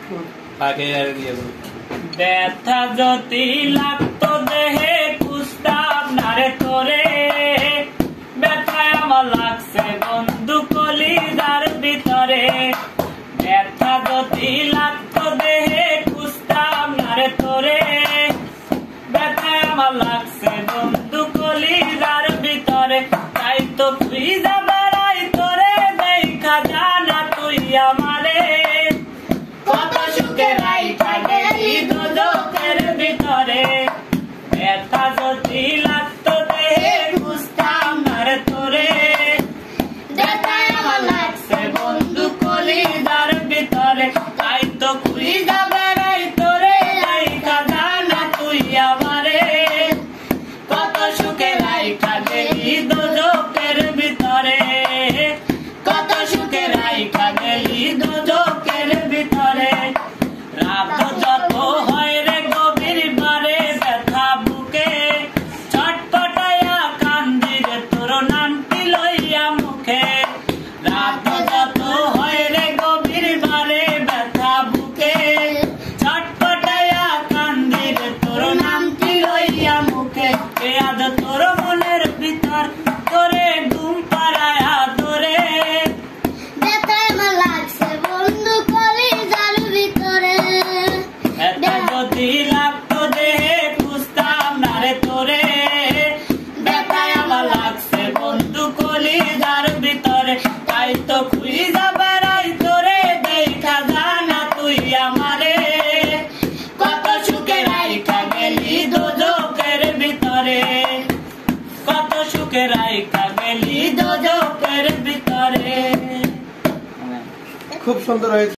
ব্যথা যদি লাগতো দেহে খুঁজতাম না রে তোরে, ব্যথায় আমার লাগছে বন্ধু কলিজার ভিতরে। ব্যথা যদি লাগতো দেহে খুঁজতাম না রে তোরে, ব্যথায় আমার লাগছে বন্ধু কলিজার ভিতরে। তাই তো খুঁজা বেড়াই তোরে, দেখা জানা তুই আমারে, কত সুখে রাইখা গেলি দোজখের ভিতরে। ব্যথা যদি লাগতো দেহে খুঁজতাম না রে তোরে, ব্যথায় আমার লাগছে বন্ধু কলিজার ভিতরে। তাই তো খুঁজা বেড়াই তোরে, দেখা জানা তুই আমারে, কত সুখে রাইখা গেলি দোজখের ভিতরে, কত সুখে রাইখা গেলি দোজখের ভিতরে। রাত যত হয় রে গভীর বারে, ব্যথা বুকে ছটপটাইয়া কান্দি রে তোর নামটি লইয়া মুখে। রাত যত হয় রে গভীর বারে, ব্যথা বুকে ছটপটাইয়া কান্দি রে তোর নামটি লইয়া মুখে। এ আজ তোর মনের ভিতর তোরে ঘুম পাড়ায়া তোরে, ব্যথায় আমার লাগছে বন্ধু কলিজার ভিতরে। ব্যথা যদি লাগতো দেহে খুঁজতাম না রে তোরে, ব্যথায় আমার লাগছে বন্ধু কলিজার ভিতরে। তাই তো খুঁজা বেড়াই তোরে, দেখা জানা তুই আমারে, কত সুখে রাইখা গেলি দোজখের ভিতরে, কত সুখে রাইখা গেলি দোজখের ভিতরে। খুব সুন্দর হয়েছে।